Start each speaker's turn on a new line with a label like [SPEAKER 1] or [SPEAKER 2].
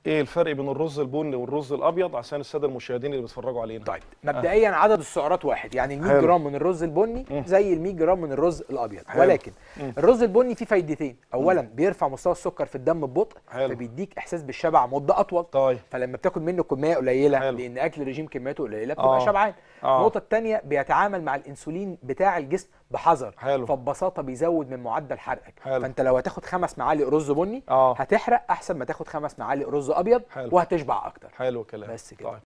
[SPEAKER 1] ايه الفرق بين الرز البني والرز الابيض عشان الساده المشاهدين اللي بيتفرجوا علينا؟
[SPEAKER 2] طيب مبدئيا عدد السعرات واحد، يعني ال 100 جرام من الرز البني زي ال 100 جرام من الرز الابيض. ولكن الرز البني فيه فايدتين. اولا بيرفع مستوى السكر في الدم ببطء، فبيديك احساس بالشبع مده اطول.
[SPEAKER 1] طيب.
[SPEAKER 2] فلما بتاكل منه كميه قليله، لان اكل الرجيم كميته قليله بتبقى شبعان. النقطه الثانيه بيتعامل مع الانسولين بتاع الجسم بحذر، فببساطه بيزود من معدل حرقك. فانت لو هتاخد 5 معالق رز بني هتحرق احسن ما تاخد 5 معالق رز ابيض، وهتشبع اكتر.
[SPEAKER 1] حلو كلام.
[SPEAKER 2] بس كده.